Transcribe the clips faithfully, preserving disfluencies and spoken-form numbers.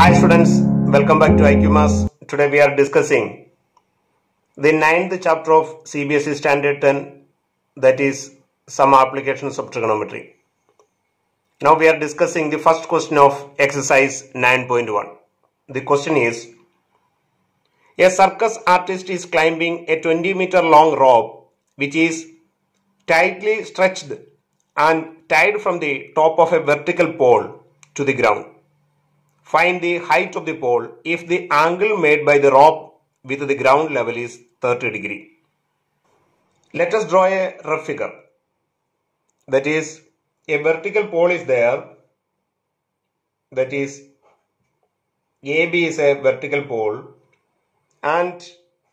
Hi students, welcome back to I Q Maths. Today we are discussing the ninth chapter of C B S E Standard ten, that is some applications of trigonometry. Now we are discussing the first question of exercise nine point one. The question is, a circus artist is climbing a twenty meter long rope which is tightly stretched and tied from the top of a vertical pole to the ground. Find the height of the pole if the angle made by the rope with the ground level is thirty degree. Let us draw a rough figure. That is, a vertical pole is there. That is, A B is a vertical pole and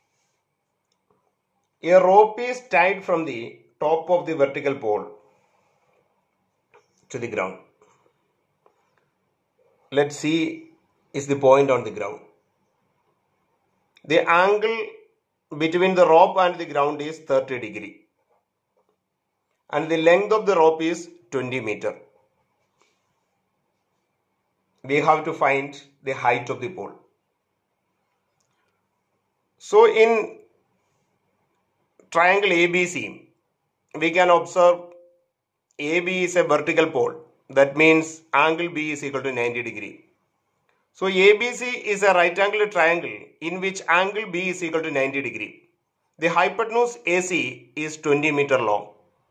a rope is tied from the top of the vertical pole to the ground. Let's see is the point on the ground. The angle between the rope and the ground is thirty degree and the length of the rope is twenty meter. We have to find the height of the pole. So in triangle A B C, we can observe A B is a vertical pole. That means angle B is equal to ninety degree. So A B C is a right angle triangle in which angle B is equal to ninety degree. The hypotenuse A C is twenty meter long.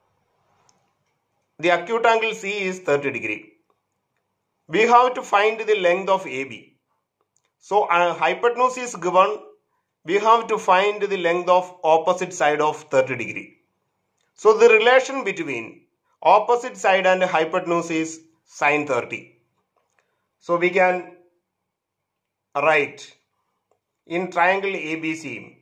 The acute angle C is thirty degree. We have to find the length of A B. So uh, hypotenuse is given. We have to find the length of opposite side of thirty degree. So the relation between opposite side and hypotenuse is sine thirty. So we can write in triangle A B C,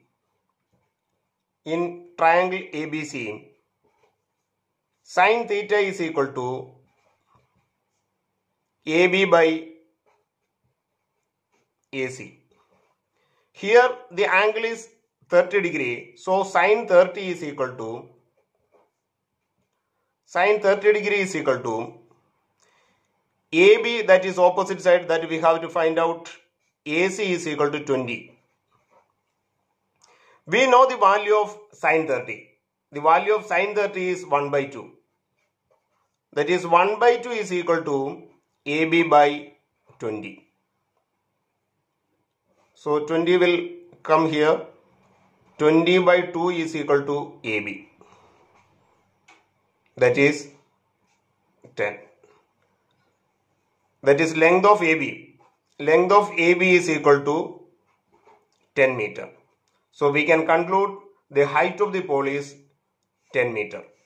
in triangle A B C, sine theta is equal to A B by A C. Here the angle is thirty degree, so sine thirty is equal to sine thirty degree is equal to A B, that is opposite side, that we have to find out. A C is equal to twenty. We know the value of sine thirty. The value of sine thirty is one by two. That is one by two is equal to A B by twenty. So twenty will come here. twenty by two is equal to A B. That is ten. That is length of A B. Length of A B is equal to ten meter. So we can conclude the height of the pole is ten meter.